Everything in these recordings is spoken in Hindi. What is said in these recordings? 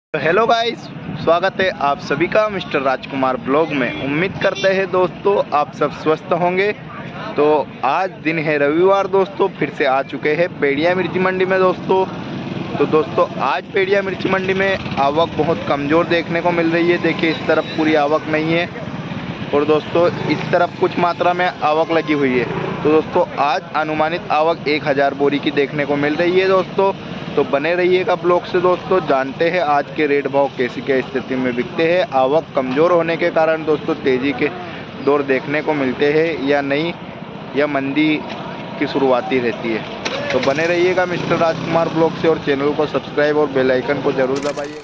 तो हेलो गाइस, स्वागत है आप सभी का मिस्टर राजकुमार ब्लॉग में। उम्मीद करते हैं दोस्तों आप सब स्वस्थ होंगे। तो आज दिन है रविवार दोस्तों, फिर से आ चुके हैं पेड़िया मिर्ची मंडी में दोस्तों। तो दोस्तों आज पेड़िया मिर्ची मंडी में आवक बहुत कमज़ोर देखने को मिल रही है। देखिए इस तरफ पूरी आवक नहीं है और दोस्तों इस तरफ कुछ मात्रा में आवक लगी हुई है। तो दोस्तों आज अनुमानित आवक 1000 बोरी की देखने को मिल रही है दोस्तों। तो बने रहिएगा ब्लॉग से दोस्तों, जानते हैं आज के रेट भाव कैसी क्या स्थिति में बिकते हैं। आवक कमज़ोर होने के कारण दोस्तों तेज़ी के दौर देखने को मिलते हैं या नहीं, या मंदी की शुरुआती रहती है। तो बने रहिएगा मिस्टर राजकुमार ब्लॉग से और चैनल को सब्सक्राइब और बेल आइकन को ज़रूर दबाइए।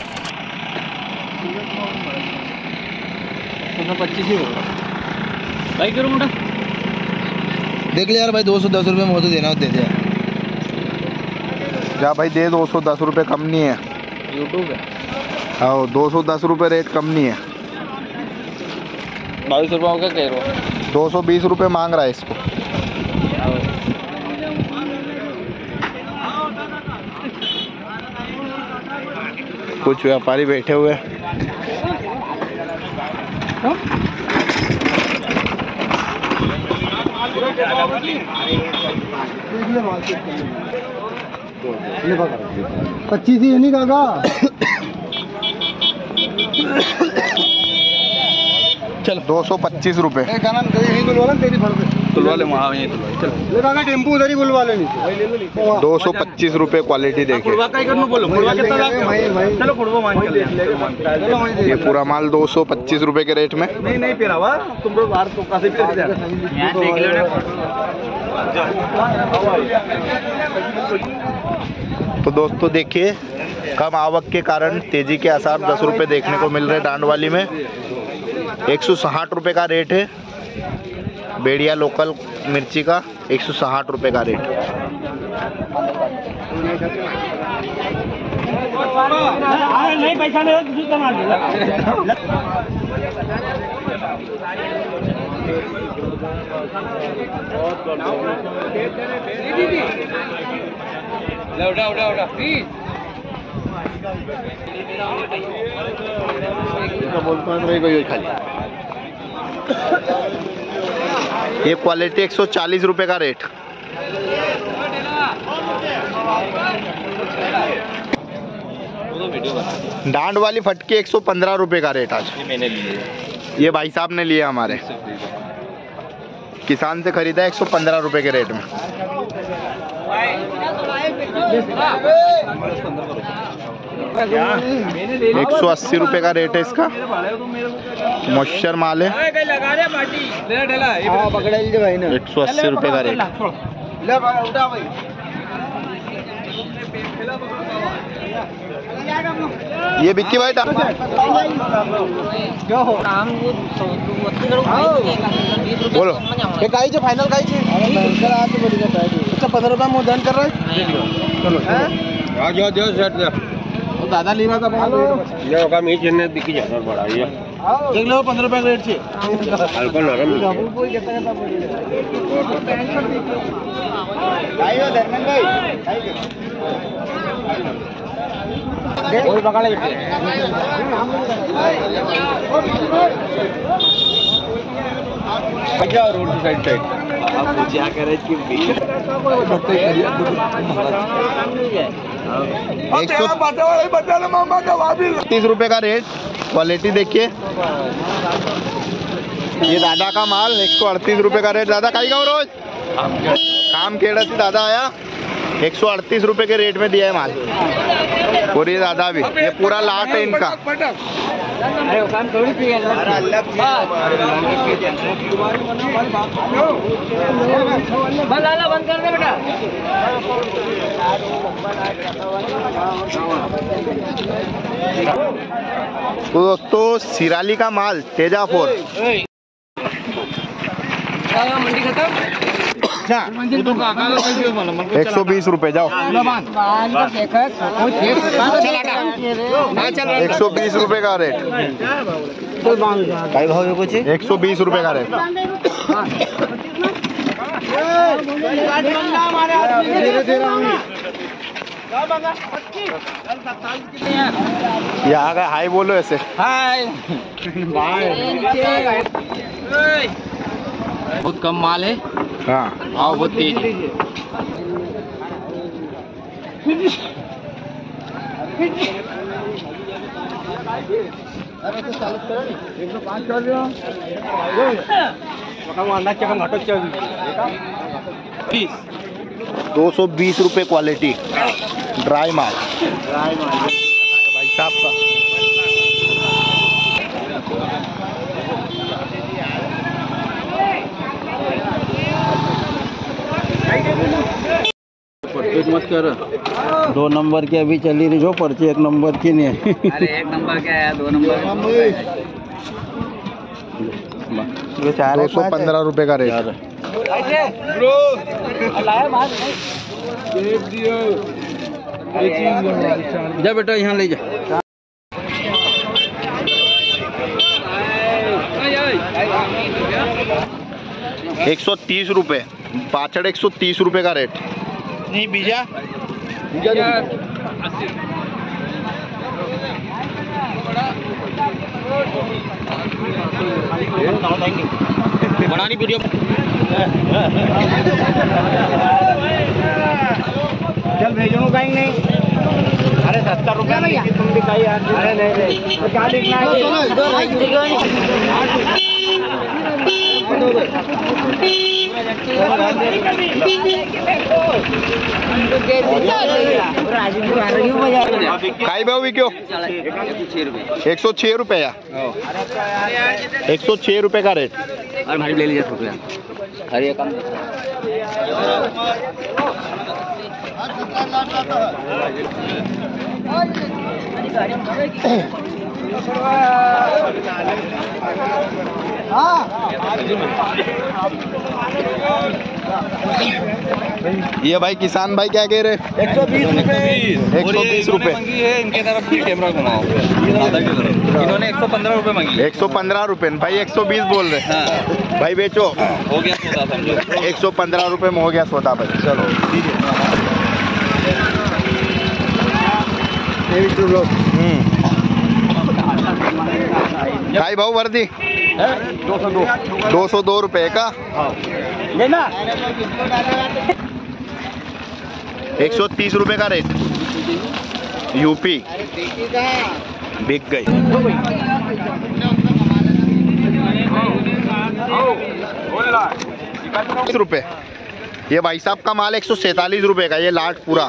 25 ही होगा भाई, करो मोटा देख ले यार भाई, 210 रुपये में हो तो देना दे दे। क्या भाई दे, 210 रुपये कम नहीं है। यूट्यूब है। हाँ 210 रुपये रेट कम नहीं है। 22 रुपये का कह रहा हूँ। 220 रुपये मांग रहा है इसको। कुछ व्यापारी बैठे हुए पच्चीस ही है नहीं काका। चलो 225 रुपये। तुलवा ले वहाँ, यहीं तुलवा चल। काका टेम्पू उधर ही बुलवा ले। 225 रुपये क्वालिटी देखिए। ये पूरा माल 225 रुपये के रेट में। नहीं पिरावा तुम लोग बाहर तो काफी तो दोस्तों देखिए कम आवक के कारण तेजी के आसार 10 रुपये देखने को मिल रहे हैं। डांड वाली में 160 रुपये का रेट है। बेड़िया लोकल मिर्ची का 160 रुपये का रेट। नहीं पैसा नहीं उठा प्लीज। ये क्वालिटी 140 रुपये का रेट। डांड वाली फटकी 115 रुपये का रेट आज। मैंने लिए, ये भाई साहब ने लिया हमारे किसान से खरीदा 115 रुपये के रेट में। 180 रुपये का रेट है इसका। मॉइस्चर माल है। 180 रुपये का रेट। ये बिक्की भाई बोलो ये काई जो फाइनल काई छे अच्छा 15 रुपये में धन कर रहा है। चलो आ जाओ जो सेट दे दादा लीवा था ये होगा मी जन्ने दिखी जाना बड़ा ये देख लो 15 रुपये रेट छे। हल्का नरम कोई पकड़ ले भैया रोड की साइड साइड आप क्या कह रहे कि 130 रुपये का रेट। क्वालिटी देखिए, ये दादा का माल 138 रुपये का रेट। दादा खाई गाँव रोज काम केड़ा से दादा आया 138 रुपये के रेट में दिया है माल। और ये दादा भी, ये पूरा लाट है इनका। बंद कर दे बेटा। तो दोस्तों सिराली का माल तेजा 4 मंडी खत्म। 120 रुपये। जाओ 120 रुपये का रेट। 120 रुपये का रेट। यहाँ का हाई बोलो ऐसे। हाय बहुत कम माल है। हाँ भाव बहुत तेज है। प्लीज 220 रुपए क्वालिटी ड्राई माल भाई साहब का। मत कर। 2 नंबर की अभी चली रही जो पर्ची 1 नंबर की नहीं है। अरे 1 नंबर क्या है, 2 नंबर 215 रुपए का रेट। जा बेटा यहाँ ले जा। 130 रुपए बाछड़, 130 रुपए का रेट। नहीं बीजा बनानी वीडियो चल भेजो कहीं नहीं। अरे 70 रुपए में तुम भी कहीं यार। अरे नहीं तो क्या लिखना है? काय भाव विक्यो? 106 रुपये या 106 रुपए का रेट। और भाई ले लीजिए रुपया। अरे कम ये भाई किसान भाई क्या कह रहे? 120 रुपए इनके तरफ कैमरा घुमाओ। इन्होंने 115 रुपए मांगी। 115 रुपए भाई 120 बोल रहे। हाँ। भाई बेचो, हो गया सौदा समझो। 115 रुपए में हो गया सौदा भाई। चलो भाई भाव वर्दी 202 रुपए का। लेना 130 रुपए का रेट। यूपी बिक गई। 20 रुपए। ये भाई साहब का माल 147 रुपए का। ये लाट पूरा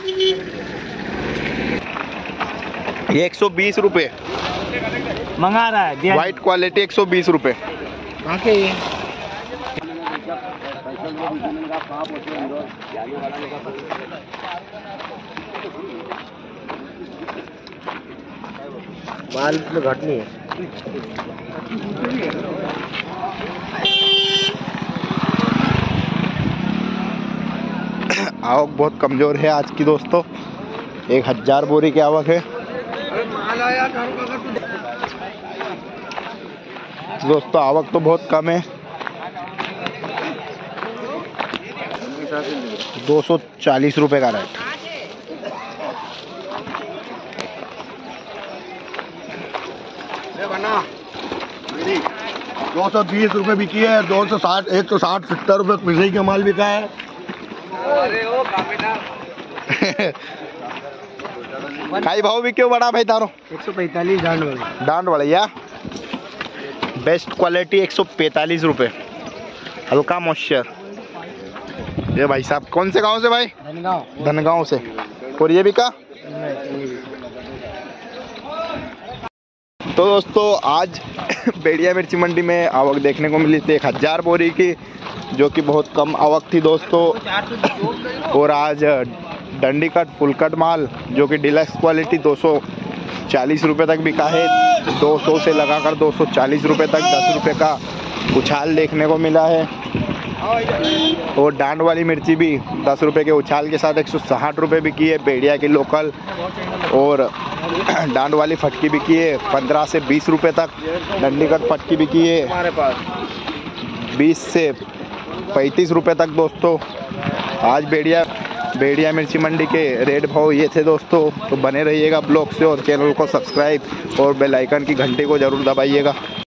ये 120 रुपए मंगा रहा है। व्हाइट क्वालिटी 120 रुपए। माल में घटनी है। आवक बहुत कमजोर है आज की दोस्तों। 1000 बोरी की आवक है दोस्तों। आवक तो बहुत कम है। 240 रुपए का रेट। मेरी 220 रुपए बिकी है। 260 160 70 रुपए पिसई का माल बिका है। काई भाव भी क्यों बड़ा भाई तारो? 145 डांड वाली। डांड वाला या बेस्ट क्वालिटी 145 रुपए। हल्का मॉइस्चर। ये भाई साहब कौन से गांव से भाई? धनगांव से। और ये भी का? तो दोस्तों आज बेड़िया मिर्ची मंडी में आवक देखने को मिली थी 1000 बोरी की, जो कि बहुत कम आवक थी दोस्तों। और आज डंडी कट फुल कट माल जो कि डिलक्स क्वालिटी 240 रुपये तक बिका है। 200 से लगाकर 240 रुपये तक 10 रुपये का उछाल देखने को मिला है। और डांड वाली मिर्ची भी 10 रुपये के उछाल के साथ 160 रुपये बिकी है बेड़िया की लोकल। और डांड वाली फटकी बिकी है 15 से 20 रुपये तक। डंडी कट फटकी बिकी है हमारे पास 20 से 35 रुपये तक दोस्तों। आज बेड़िया बेड़िया मिर्ची मंडी के रेट भाव ये थे दोस्तों। तो बने रहिएगा ब्लॉग से और चैनल को सब्सक्राइब और बेल आइकन की घंटी को ज़रूर दबाइएगा।